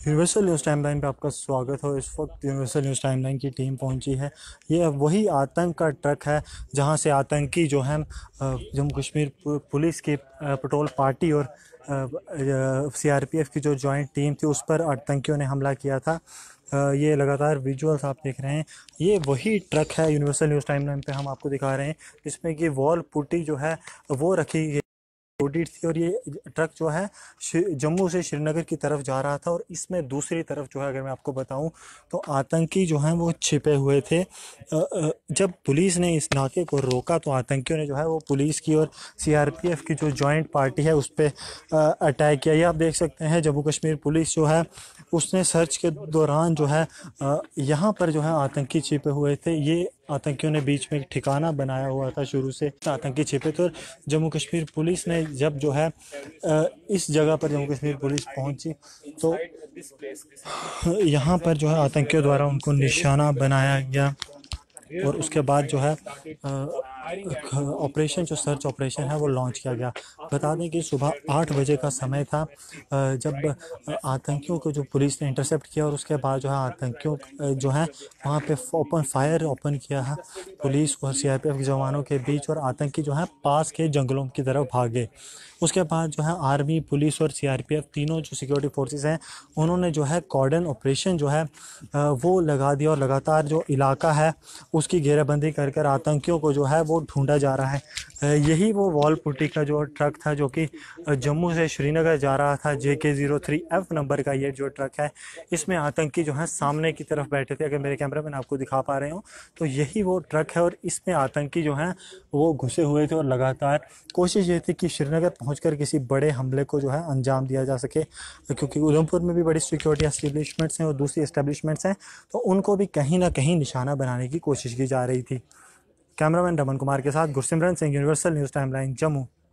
Universal news timeline पे आपका स्वागत हो। इस वक्त यूनिवर्सल न्यूज़ टाइमलाइन की टीम पहुंची है। ये वही आतंक का ट्रक है जहां से आतंकी जो है जम्मू कश्मीर पुलिस की पेट्रोल पार्टी और सीआरपीएफ की जो जॉइंट टीम थी उस पर आतंकियों ने हमला किया था। ये लगातार विजुअल्स आप देख रहे हैं। ये वही ट्रक है यूनिवर्सल न्यूज़ टाइमलाइन पे हम आपको दिखा रहे हैं, जिसमें कि वॉल पुट्टी जो है वो रखी गई लोडेड थी। और ये ट्रक जो है जम्मू से श्रीनगर की तरफ जा रहा था। और इसमें दूसरी तरफ जो है, अगर मैं आपको बताऊं तो आतंकी जो हैं वो छिपे हुए थे। जब पुलिस ने इस नाके को रोका तो आतंकियों ने जो है वो पुलिस की और सीआरपीएफ की जो जॉइंट पार्टी है उस पर अटैक किया। ये आप देख सकते हैं, जम्मू कश्मीर पुलिस जो है उसने सर्च के दौरान जो है यहाँ पर जो है आतंकी छिपे हुए थे। ये आतंकियों ने बीच में एक ठिकाना बनाया हुआ था, शुरू से आतंकी छिपे थे। और जम्मू कश्मीर पुलिस ने जब जो है इस जगह पर जम्मू कश्मीर पुलिस पहुंची तो यहाँ पर जो है आतंकियों द्वारा उनको निशाना बनाया गया। और उसके बाद जो है ऑपरेशन, जो सर्च ऑपरेशन है वो लॉन्च किया गया। बता दें कि सुबह 8 बजे का समय था जब आतंकियों को जो पुलिस ने इंटरसेप्ट किया। और उसके बाद जो है आतंकियों जो है वहाँ पे फायर ओपन किया है पुलिस और सीआरपीएफ के जवानों के बीच। और आतंकी जो है पास के जंगलों की तरफ भागे। उसके बाद जो है आर्मी, पुलिस और सीआरपीएफ तीनों जो सिक्योरिटी फोर्सेस हैं उन्होंने जो है कॉर्डन ऑपरेशन जो है वो लगा दिया। और लगातार जो इलाका है उसकी घेराबंदी कर कर आतंकियों को जो है वो ढूंढा जा रहा है। यही वो वॉल पुट्टी का जो ट्रक था जो कि जम्मू से श्रीनगर जा रहा था। JK03F नंबर का ये जो ट्रक है, इसमें आतंकी जो है सामने की तरफ बैठे थे। अगर मेरे कैमरा मैन आपको दिखा पा रहे हो तो यही वो ट्रक है। और इसमें आतंकी जो हैं वो घुसे हुए थे। और लगातार कोशिश ये थी कि श्रीनगर पहुंचकर किसी बड़े हमले को जो है अंजाम दिया जा सके, क्योंकि उधमपुर में भी बड़ी सिक्योरिटी एस्टेब्लिशमेंट्स हैं और दूसरी एस्टेब्लिशमेंट्स हैं, तो उनको भी कहीं ना कहीं निशाना बनाने की कोशिश की जा रही थी। कैमरामैन रमन कुमार के साथ Gursimran Singh, universal news timeline, Jammu.